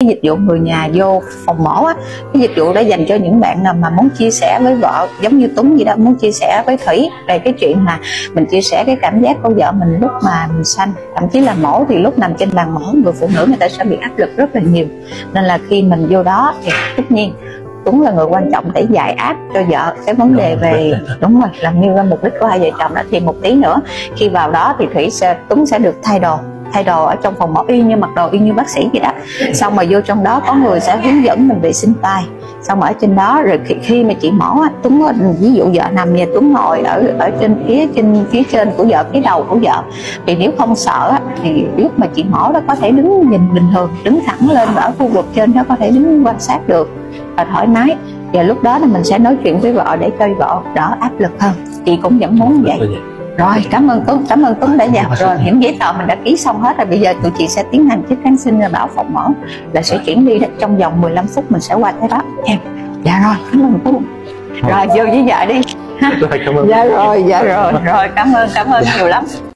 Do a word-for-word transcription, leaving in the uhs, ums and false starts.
Cái dịch vụ người nhà vô phòng mổ á, cái dịch vụ đó dành cho những bạn nào mà muốn chia sẻ với vợ, giống như Tuấn gì đó, muốn chia sẻ với Thủy về cái chuyện mà mình chia sẻ cái cảm giác của vợ mình lúc mà mình sanh. Thậm chí là mổ thì lúc nằm trên bàn mổ, người phụ nữ người ta sẽ bị áp lực rất là nhiều, nên là khi mình vô đó thì tất nhiên Tuấn là người quan trọng để giải áp cho vợ cái vấn đề về, đúng rồi, làm như là mục đích của hai vợ chồng đó. Thì một tí nữa khi vào đó thì Thủy sẽ Tuấn sẽ được thay đồ thay đồ ở trong phòng mổ, y như mặc đồ y như bác sĩ vậy đó. Xong mà vô trong đó có người sẽ hướng dẫn mình vệ sinh tay. Xong ở trên đó rồi khi, khi mà chị mổ Tuấn, ví dụ vợ nằm và Tuấn ngồi ở ở trên phía trên phía trên của vợ, phía đầu của vợ, thì nếu không sợ thì lúc mà chị mổ đó có thể đứng nhìn bình thường, đứng thẳng lên ở khu vực trên đó có thể đứng quan sát được và thoải mái. Và lúc đó là mình sẽ nói chuyện với vợ để cho vợ đỡ áp lực hơn. Chị cũng vẫn muốn vậy. Rồi, cảm ơn Tuấn, cảm ơn Tuấn đã vào. Rồi, những giấy tờ mình đã ký xong hết rồi. Bây giờ tụi chị sẽ tiến hành chích kháng sinh, bảo phòng mổ là sẽ chuyển đi trong vòng mười lăm phút mình sẽ qua tới đó em. Dạ rồi, cảm ơn Tuấn. Rồi vô với vợ đi. Dạ rồi, dạ rồi, rồi cảm ơn, cảm ơn nhiều lắm.